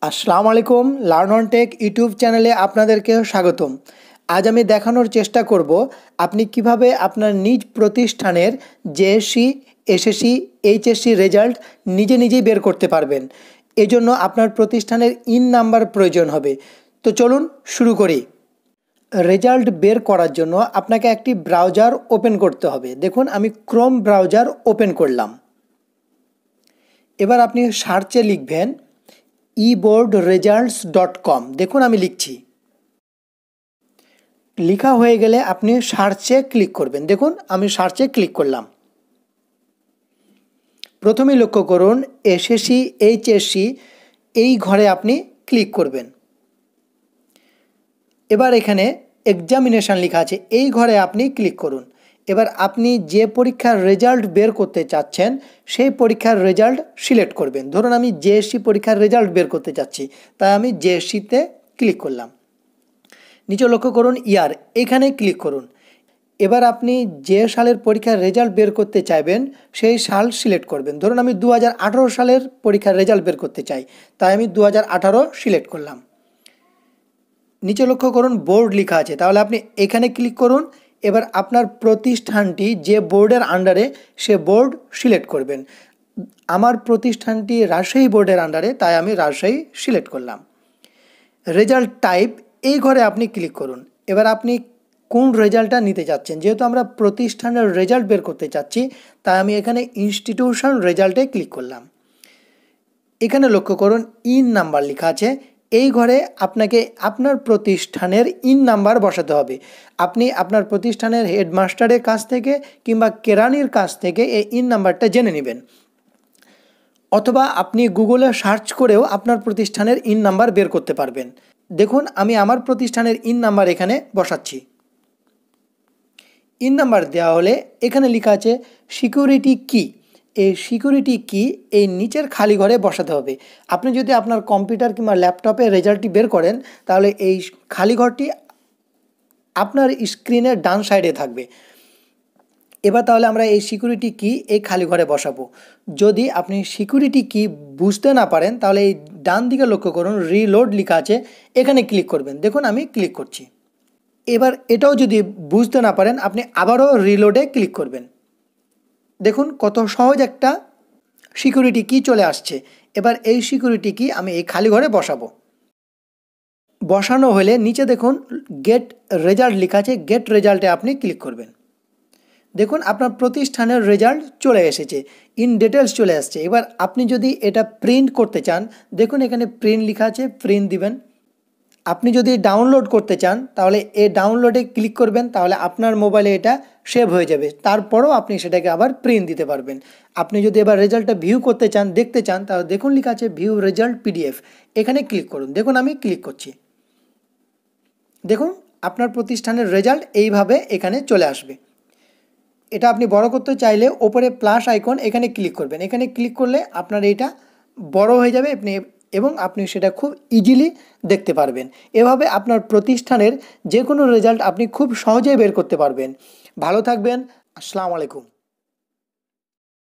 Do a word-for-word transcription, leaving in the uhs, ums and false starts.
আসসালামু আলাইকুম learn on take YouTube চ্যানেলে আপনাদেরকে স্বাগতম। আজ আমি দেখানোর চেষ্টা করব আপনি কিভাবে আপনার নিজ প্রতিষ্ঠানের জেএসসি, এসএসসি, এইচএসসি রেজাল্ট নিজে নিজেই বের করতে পারবেন। এজন্য আপনার প্রতিষ্ঠানের ইন নাম্বার প্রয়োজন হবে। তো চলুন শুরু করি। রেজাল্ট বের করার জন্য আপনাকে একটি ব্রাউজার ওপেন করতে হবে। দেখুন আমি ক্রোম ব্রাউজার ওপেন করলাম। এবার আপনি সার্চে লিখবেন E board results dot com. দেখুন আমি লিখছি। লেখা হয়ে গেলে আপনি সার্চে ক্লিক করবেন। দেখুন আমি সার্চে ক্লিক করলাম। প্রথমেই লক্ষ্য করুন এসএসসি, এইচএসসি এই ঘরে আপনি ক্লিক করবেন। এবার এখানে এক্সামিনেশন লেখা আছে, এই ঘরে আপনি ক্লিক করুন। এবার আপনি যে পরীক্ষার রেজাল্ট বের করতে চাচ্ছেন সেই পরীক্ষার রেজাল্ট সিলেক্ট করবেন। ধরুন আমি জেএসসি পরীক্ষার রেজাল্ট বের করতে চাচ্ছি, তাই আমি জেএসসিতে ক্লিক করলাম। নিচে লক্ষ্য করুন ইয়ার, এখানে ক্লিক করুন। এবার আপনি যে সালের পরীক্ষার রেজাল্ট বের করতে চাইবেন সেই সাল সিলেক্ট করবেন। ধরুন আমি দু হাজার আঠারো সালের পরীক্ষার রেজাল্ট বের করতে চাই, তাই আমি দু হাজার আঠারো সিলেক্ট করলাম। নিচে লক্ষ্য করুন বোর্ড লেখা আছে, তাহলে আপনি এখানে ক্লিক করুন। এবার আপনার প্রতিষ্ঠানটি যে বোর্ডের আন্ডারে সে বোর্ড সিলেক্ট করবেন। আমার প্রতিষ্ঠানটি রাজশাহী বোর্ডের আন্ডারে, তাই আমি রাজশাহী সিলেক্ট করলাম। রেজাল্ট টাইপ এই ঘরে আপনি ক্লিক করুন। এবার আপনি কোন রেজাল্টটা নিতে চাচ্ছেন, যেহেতু আমরা প্রতিষ্ঠানের রেজাল্ট বের করতে চাচ্ছি তাই আমি এখানে ইনস্টিটিউশন রেজাল্টে ক্লিক করলাম। এখানে লক্ষ্য করুন ইন নাম্বার লেখা আছে, এই ঘরে আপনাকে আপনার প্রতিষ্ঠানের ইন নাম্বার বসাতে হবে। আপনি আপনার প্রতিষ্ঠানের হেডমাস্টারের কাছ থেকে কিংবা কেরানির কাছ থেকে এই ইন নাম্বারটা জেনে নেবেন, অথবা আপনি গুগলে সার্চ করেও আপনার প্রতিষ্ঠানের ইন নাম্বার বের করতে পারবেন। দেখুন আমি আমার প্রতিষ্ঠানের ইন নাম্বার এখানে বসাচ্ছি। ইন নাম্বার দেওয়া হলে এখানে লেখা আছে সিকিউরিটি কি। এই সিকিউরিটি কি এই নিচের খালি ঘরে বসাতে হবে। আপনি যদি আপনার কম্পিউটার কিংবা ল্যাপটপে রেজাল্টটি বের করেন তাহলে এই খালি ঘরটি আপনার স্ক্রিনের ডান সাইডে থাকবে। এবার তাহলে আমরা এই সিকিউরিটি কি এই খালি ঘরে বসাবো। যদি আপনি সিকিউরিটি কি বুঝতে না পারেন তাহলে এই ডান দিকে লক্ষ্য করুন রিলোড লেখা আছে, এখানে ক্লিক করবেন। দেখুন আমি ক্লিক করছি। এবার এটাও যদি বুঝতে না পারেন আপনি আবারও রিলোডে ক্লিক করবেন। দেখুন কত সহজ একটা সিকিউরিটি কি চলে আসছে। এবার এই সিকিউরিটি কি আমি এই খালি ঘরে বসাবো। বসানো হলে নিচে দেখুন গেট রেজাল্ট লেখা আছে, গেট রেজাল্টে আপনি ক্লিক করবেন। দেখুন আপনার প্রতিষ্ঠানের রেজাল্ট চলে এসেছে, ইন ডিটেলস চলে আসছে। এবার আপনি যদি এটা প্রিন্ট করতে চান, দেখুন এখানে প্রিন্ট লেখা আছে, প্রিন্ট দিবেন। আপনি যদি ডাউনলোড করতে চান তাহলে এই ডাউনলোডে ক্লিক করবেন, তাহলে আপনার মোবাইলে এটা সেভ হয়ে যাবে। তারপরেও আপনি সেটাকে আবার প্রিন্ট দিতে পারবেন। আপনি যদি এবার রেজাল্টটা ভিউ করতে চান, দেখতে চান, তাহলে দেখুন লেখা আছে ভিউ রেজাল্ট পিডিএফ, এখানে ক্লিক করুন। দেখুন আমি ক্লিক করছি। দেখুন আপনার প্রতিষ্ঠানের রেজাল্ট এইভাবে এখানে চলে আসবে। এটা আপনি বড় করতে চাইলে ওপরে প্লাস আইকন এখানে ক্লিক করবেন। এখানে ক্লিক করলে আপনার এটা বড় হয়ে যাবে আপনি এবং আপনি সেটা খুব ইজিলি দেখতে পারবেন। এভাবে আপনার প্রতিষ্ঠানের যে কোনো রেজাল্ট আপনি খুব সহজেই বের করতে পারবেন। ভালো থাকবেন। আসসালামু আলাইকুম।